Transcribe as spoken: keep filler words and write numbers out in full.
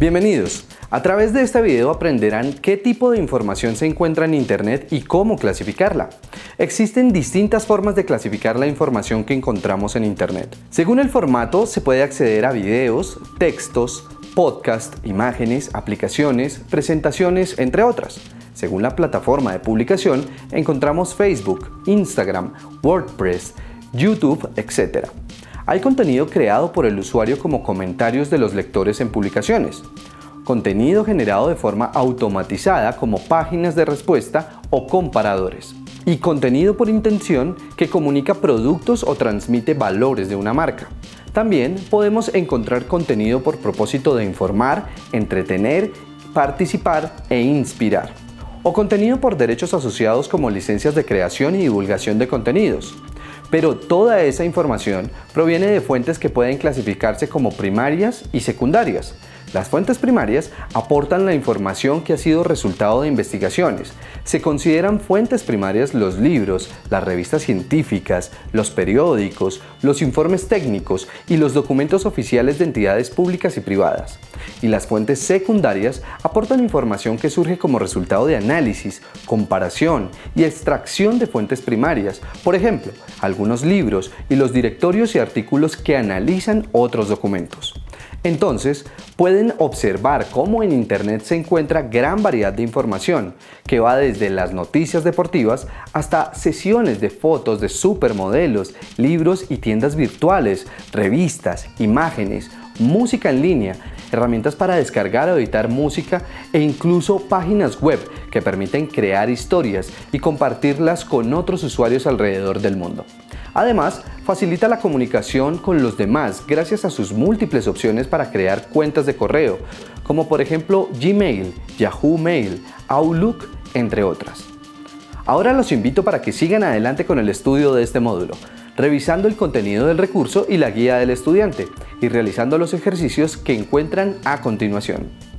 Bienvenidos. A través de este video aprenderán qué tipo de información se encuentra en Internet y cómo clasificarla. Existen distintas formas de clasificar la información que encontramos en Internet. Según el formato, se puede acceder a videos, textos, podcasts, imágenes, aplicaciones, presentaciones, entre otras. Según la plataforma de publicación, encontramos Facebook, Instagram, WordPress, YouTube, etcétera. Hay contenido creado por el usuario como comentarios de los lectores en publicaciones. Contenido generado de forma automatizada como páginas de respuesta o comparadores. Y contenido por intención que comunica productos o transmite valores de una marca. También podemos encontrar contenido por propósito de informar, entretener, participar e inspirar. O contenido por derechos asociados como licencias de creación y divulgación de contenidos. Pero toda esa información proviene de fuentes que pueden clasificarse como primarias y secundarias. Las fuentes primarias aportan la información que ha sido resultado de investigaciones. Se consideran fuentes primarias los libros, las revistas científicas, los periódicos, los informes técnicos y los documentos oficiales de entidades públicas y privadas. Y las fuentes secundarias aportan información que surge como resultado de análisis, comparación y extracción de fuentes primarias, por ejemplo, algunos libros y los directorios y artículos que analizan otros documentos. Entonces, pueden observar cómo en Internet se encuentra gran variedad de información, que va desde las noticias deportivas hasta sesiones de fotos de supermodelos, libros y tiendas virtuales, revistas, imágenes, música en línea, herramientas para descargar o editar música e incluso páginas web que permiten crear historias y compartirlas con otros usuarios alrededor del mundo. Además, facilita la comunicación con los demás gracias a sus múltiples opciones para crear cuentas de correo, como por ejemplo Gmail, Yahoo Mail, Outlook, entre otras. Ahora los invito para que sigan adelante con el estudio de este módulo, revisando el contenido del recurso y la guía del estudiante y realizando los ejercicios que encuentran a continuación.